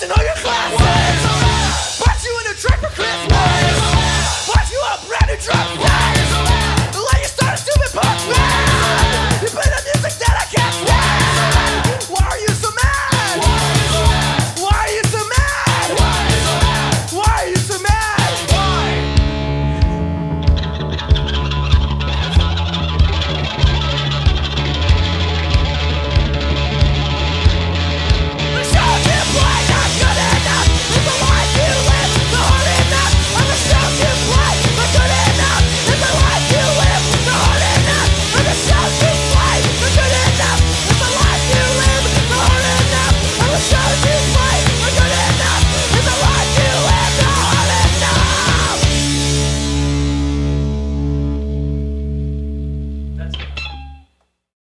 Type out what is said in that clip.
to know your class. Bought you in a trick for Christmas. Bought you a brand new truck.